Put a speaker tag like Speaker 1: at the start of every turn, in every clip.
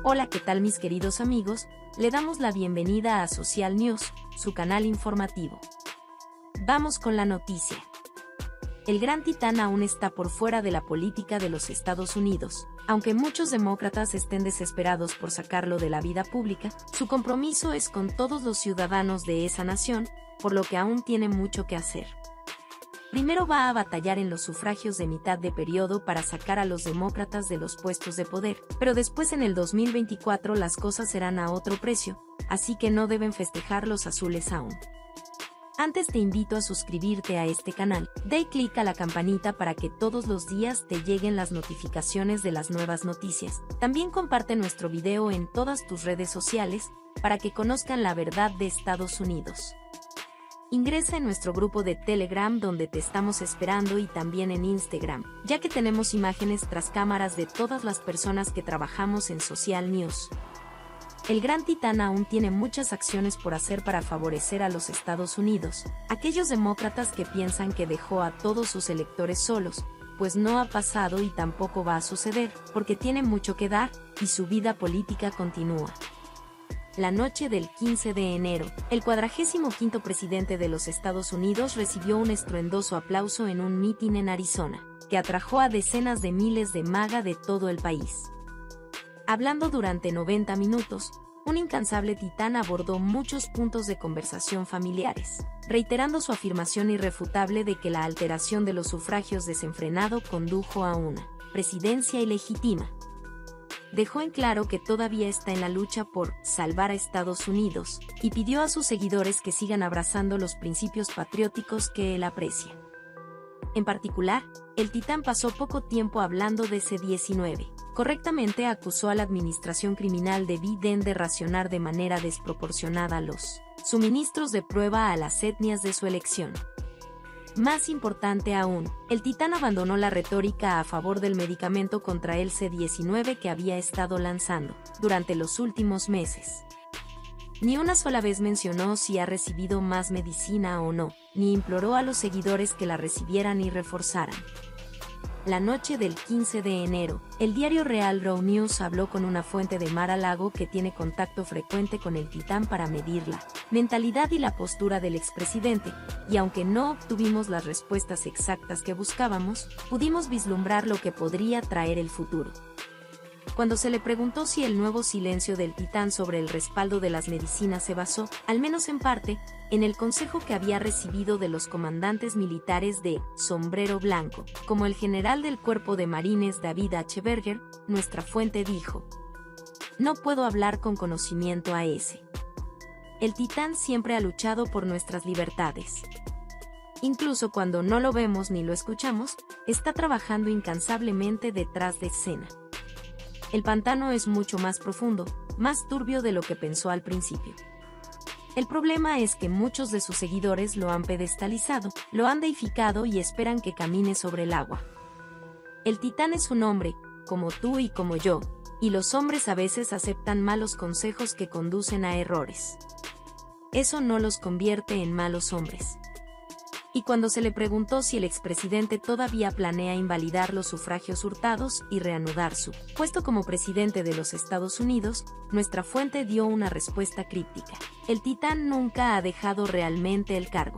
Speaker 1: Hola, ¿qué tal mis queridos amigos? Le damos la bienvenida a Social News, su canal informativo. Vamos con la noticia. El gran titán aún está por fuera de la política de los Estados Unidos. Aunque muchos demócratas estén desesperados por sacarlo de la vida pública, su compromiso es con todos los ciudadanos de esa nación, por lo que aún tiene mucho que hacer. Primero va a batallar en los sufragios de mitad de periodo para sacar a los demócratas de los puestos de poder, pero después en el 2024 las cosas serán a otro precio, así que no deben festejar los azules aún. Antes te invito a suscribirte a este canal, dale clic a la campanita para que todos los días te lleguen las notificaciones de las nuevas noticias. También comparte nuestro video en todas tus redes sociales, para que conozcan la verdad de Estados Unidos. Ingresa en nuestro grupo de Telegram donde te estamos esperando y también en Instagram, ya que tenemos imágenes tras cámaras de todas las personas que trabajamos en Social News. El gran titán aún tiene muchas acciones por hacer para favorecer a los Estados Unidos, aquellos demócratas que piensan que dejó a todos sus electores solos, pues no ha pasado y tampoco va a suceder, porque tiene mucho que dar, y su vida política continúa. La noche del 15 de enero, el 45º presidente de los Estados Unidos recibió un estruendoso aplauso en un mitin en Arizona, que atrajo a decenas de miles de MAGA de todo el país. Hablando durante 90 minutos, un incansable titán abordó muchos puntos de conversación familiares, reiterando su afirmación irrefutable de que la alteración de los sufragios desenfrenado condujo a una presidencia ilegítima. Dejó en claro que todavía está en la lucha por salvar a Estados Unidos, y pidió a sus seguidores que sigan abrazando los principios patrióticos que él aprecia. En particular, el titán pasó poco tiempo hablando de C-19. Correctamente acusó a la administración criminal de Biden de racionar de manera desproporcionada los suministros de prueba a las etnias de su elección. Más importante aún, el titán abandonó la retórica a favor del medicamento contra el C-19 que había estado lanzando durante los últimos meses. Ni una sola vez mencionó si ha recibido más medicina o no, ni imploró a los seguidores que la recibieran y reforzaran. La noche del 15 de enero, el diario Real Raw News habló con una fuente de Mar-a-Lago que tiene contacto frecuente con el titán para medir la mentalidad y la postura del expresidente, y aunque no obtuvimos las respuestas exactas que buscábamos, pudimos vislumbrar lo que podría traer el futuro. Cuando se le preguntó si el nuevo silencio del titán sobre el respaldo de las medicinas se basó, al menos en parte, en el consejo que había recibido de los comandantes militares de sombrero blanco, como el general del Cuerpo de Marines David H. Berger, nuestra fuente dijo: "No puedo hablar con conocimiento a ese. El titán siempre ha luchado por nuestras libertades. Incluso cuando no lo vemos ni lo escuchamos, está trabajando incansablemente detrás de escena. El pantano es mucho más profundo, más turbio de lo que pensó al principio. El problema es que muchos de sus seguidores lo han pedestalizado, lo han deificado y esperan que camine sobre el agua. El titán es un hombre, como tú y como yo, y los hombres a veces aceptan malos consejos que conducen a errores. Eso no los convierte en malos hombres". Y cuando se le preguntó si el expresidente todavía planea invalidar los sufragios hurtados y reanudar su puesto como presidente de los Estados Unidos, nuestra fuente dio una respuesta críptica: "El titán nunca ha dejado realmente el cargo.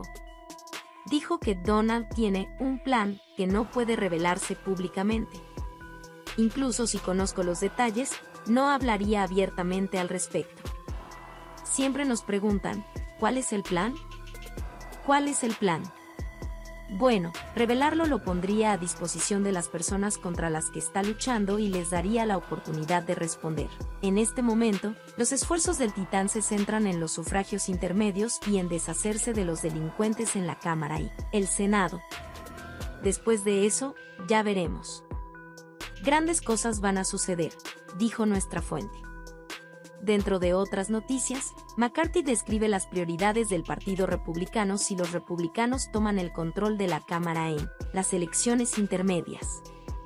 Speaker 1: Dijo que Donald tiene un plan que no puede revelarse públicamente. Incluso si conozco los detalles, no hablaría abiertamente al respecto". Siempre nos preguntan, ¿cuál es el plan? ¿Cuál es el plan? Bueno, revelarlo lo pondría a disposición de las personas contra las que está luchando y les daría la oportunidad de responder. En este momento, los esfuerzos del titán se centran en los sufragios intermedios y en deshacerse de los delincuentes en la Cámara y el Senado. Después de eso, ya veremos. Grandes cosas van a suceder, dijo nuestra fuente. Dentro de otras noticias, McCarthy describe las prioridades del Partido Republicano si los republicanos toman el control de la Cámara en las elecciones intermedias.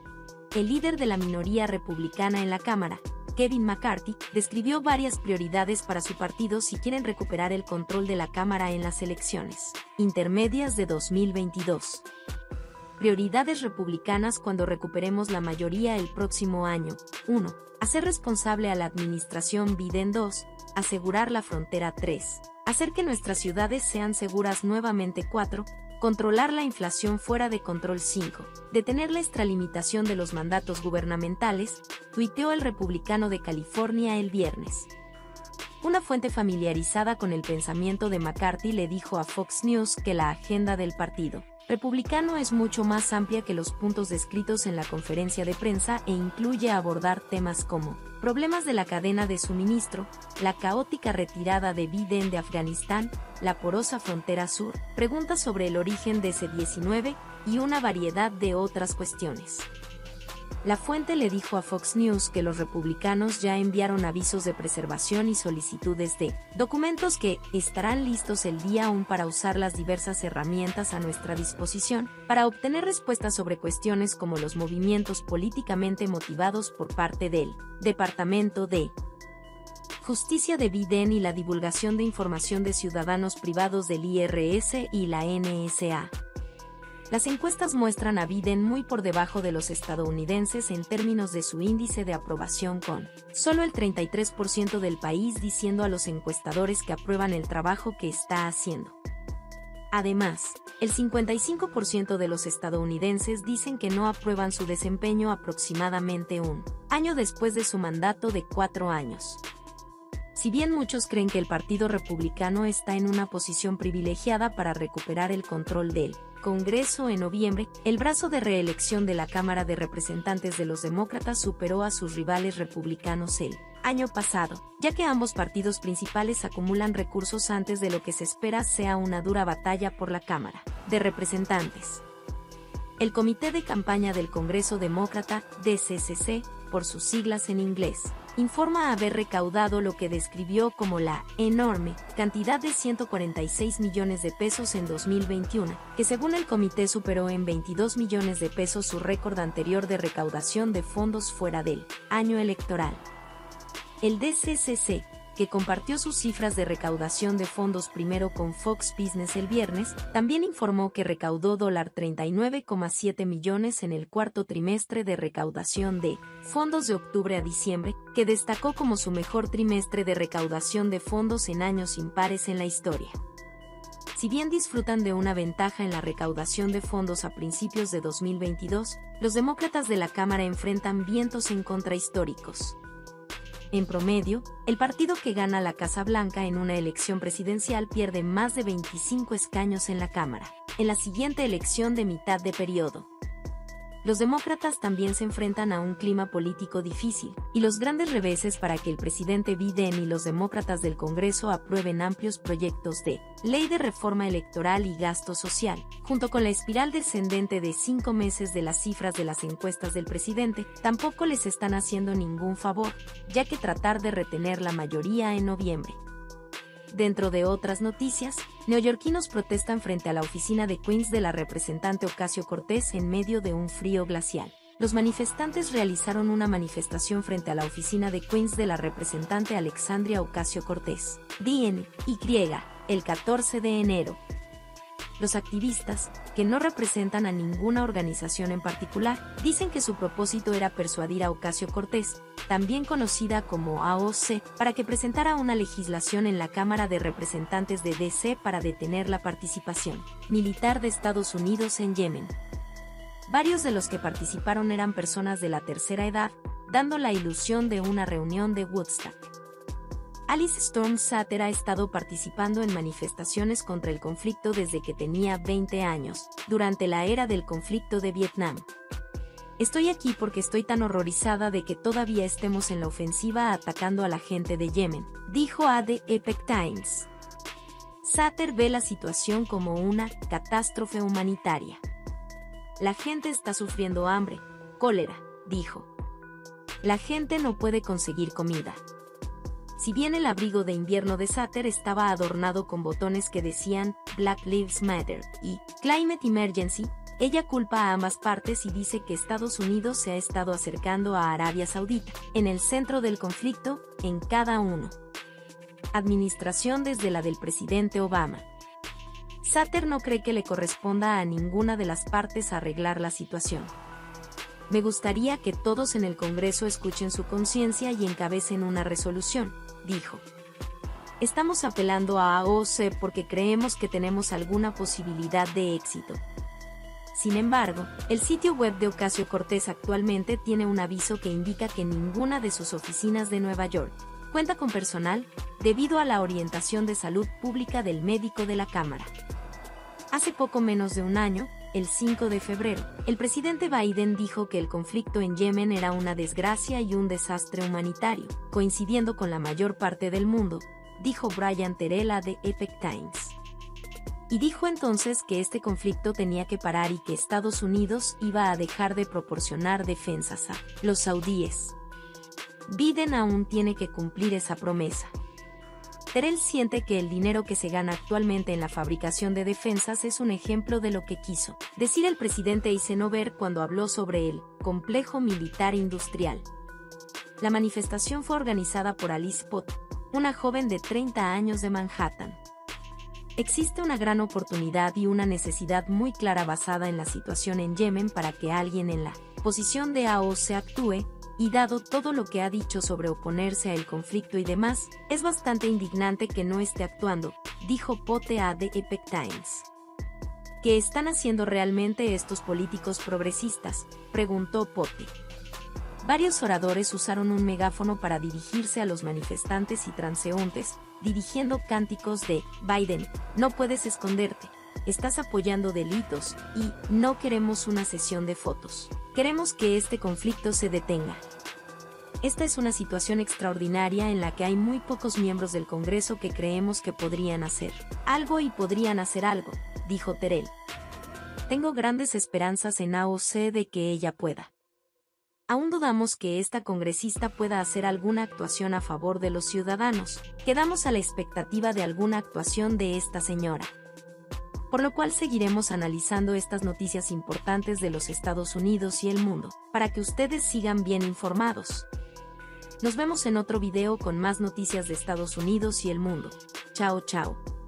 Speaker 1: El líder de la minoría republicana en la Cámara, Kevin McCarthy, describió varias prioridades para su partido si quieren recuperar el control de la Cámara en las elecciones intermedias de 2022. Prioridades republicanas cuando recuperemos la mayoría el próximo año. 1. Hacer responsable a la administración Biden. 2. Asegurar la frontera. 3. Hacer que nuestras ciudades sean seguras nuevamente. 4. Controlar la inflación fuera de control. 5. Detener la extralimitación de los mandatos gubernamentales, tuiteó el republicano de California el viernes. Una fuente familiarizada con el pensamiento de McCarthy le dijo a Fox News que la agenda del partido republicano es mucho más amplia que los puntos descritos en la conferencia de prensa e incluye abordar temas como problemas de la cadena de suministro, la caótica retirada de Biden de Afganistán, la porosa frontera sur, preguntas sobre el origen de C-19 y una variedad de otras cuestiones. La fuente le dijo a Fox News que los republicanos ya enviaron avisos de preservación y solicitudes de documentos que estarán listos el día 1 para usar las diversas herramientas a nuestra disposición para obtener respuestas sobre cuestiones como los movimientos políticamente motivados por parte del Departamento de Justicia de Biden y la divulgación de información de ciudadanos privados del IRS y la NSA. Las encuestas muestran a Biden muy por debajo de los estadounidenses en términos de su índice de aprobación, con solo el 33% del país diciendo a los encuestadores que aprueban el trabajo que está haciendo. Además, el 55% de los estadounidenses dicen que no aprueban su desempeño aproximadamente un año después de su mandato de 4 años. Si bien muchos creen que el Partido Republicano está en una posición privilegiada para recuperar el control del Congreso en noviembre, el brazo de reelección de la Cámara de Representantes de los Demócratas superó a sus rivales republicanos el año pasado, ya que ambos partidos principales acumulan recursos antes de lo que se espera sea una dura batalla por la Cámara de Representantes. El Comité de Campaña del Congreso Demócrata, DCCC, por sus siglas en inglés, informa haber recaudado lo que describió como la enorme cantidad de 146 millones de pesos en 2021, que según el comité superó en 22 millones de pesos su récord anterior de recaudación de fondos fuera del año electoral. El DCCC, que compartió sus cifras de recaudación de fondos primero con Fox Business el viernes, también informó que recaudó $39,7 millones en el cuarto trimestre de recaudación de fondos de octubre a diciembre, que destacó como su mejor trimestre de recaudación de fondos en años impares en la historia. Si bien disfrutan de una ventaja en la recaudación de fondos a principios de 2022, los demócratas de la Cámara enfrentan vientos en contra históricos. En promedio, el partido que gana la Casa Blanca en una elección presidencial pierde más de 25 escaños en la Cámara, en la siguiente elección de mitad de periodo. Los demócratas también se enfrentan a un clima político difícil, y los grandes reveses para que el presidente Biden y los demócratas del Congreso aprueben amplios proyectos de ley de reforma electoral y gasto social, junto con la espiral descendente de 5 meses de las cifras de las encuestas del presidente, tampoco les están haciendo ningún favor, ya que tratar de retener la mayoría en noviembre. Dentro de otras noticias, neoyorquinos protestan frente a la oficina de Queens de la representante Ocasio-Cortez en medio de un frío glacial. Los manifestantes realizaron una manifestación frente a la oficina de Queens de la representante Alexandria Ocasio-Cortez, DNY, el 14 de enero. Los activistas, que no representan a ninguna organización en particular, dicen que su propósito era persuadir a Ocasio-Cortez, también conocida como AOC, para que presentara una legislación en la Cámara de Representantes de D.C. para detener la participación militar de Estados Unidos en Yemen. Varios de los que participaron eran personas de la tercera edad, dando la ilusión de una reunión de Woodstock. Alice Storm Satter ha estado participando en manifestaciones contra el conflicto desde que tenía 20 años, durante la era del conflicto de Vietnam. Estoy aquí porque estoy tan horrorizada de que todavía estemos en la ofensiva atacando a la gente de Yemen, dijo a The Epoch Times. Satter ve la situación como una catástrofe humanitaria. La gente está sufriendo hambre, cólera, dijo. La gente no puede conseguir comida. Si bien el abrigo de invierno de Satter estaba adornado con botones que decían Black Lives Matter y Climate Emergency, ella culpa a ambas partes y dice que Estados Unidos se ha estado acercando a Arabia Saudita, en el centro del conflicto, en cada uno. Administración desde la del presidente Obama. Satter no cree que le corresponda a ninguna de las partes arreglar la situación. Me gustaría que todos en el Congreso escuchen su conciencia y encabecen una resolución, dijo. Estamos apelando a AOC porque creemos que tenemos alguna posibilidad de éxito. Sin embargo, el sitio web de Ocasio-Cortez actualmente tiene un aviso que indica que ninguna de sus oficinas de Nueva York cuenta con personal, debido a la orientación de salud pública del médico de la Cámara. Hace poco menos de un año, el 5 de febrero, el presidente Biden dijo que el conflicto en Yemen era una desgracia y un desastre humanitario, coincidiendo con la mayor parte del mundo, dijo Brian Terrell a The Epoch Times. Y dijo entonces que este conflicto tenía que parar y que Estados Unidos iba a dejar de proporcionar defensas a los saudíes. Biden aún tiene que cumplir esa promesa. Terrell siente que el dinero que se gana actualmente en la fabricación de defensas es un ejemplo de lo que quiso decir el presidente Eisenhower cuando habló sobre el complejo militar industrial. La manifestación fue organizada por Alice Pott, una joven de 30 años de Manhattan. Existe una gran oportunidad y una necesidad muy clara basada en la situación en Yemen para que alguien en la posición de AOC actúe, y dado todo lo que ha dicho sobre oponerse al conflicto y demás, es bastante indignante que no esté actuando, dijo Potte a The Epoch Times. ¿Qué están haciendo realmente estos políticos progresistas?, preguntó Potte. Varios oradores usaron un megáfono para dirigirse a los manifestantes y transeúntes, dirigiendo cánticos de «Biden, no puedes esconderte, estás apoyando delitos» y «No queremos una sesión de fotos. Queremos que este conflicto se detenga». Esta es una situación extraordinaria en la que hay muy pocos miembros del Congreso que creemos que podrían hacer algo y podrían hacer algo, dijo Terrell. Tengo grandes esperanzas en AOC de que ella pueda. Aún dudamos que esta congresista pueda hacer alguna actuación a favor de los ciudadanos. Quedamos a la expectativa de alguna actuación de esta señora. Por lo cual seguiremos analizando estas noticias importantes de los Estados Unidos y el mundo, para que ustedes sigan bien informados. Nos vemos en otro video con más noticias de Estados Unidos y el mundo. Chao, chao.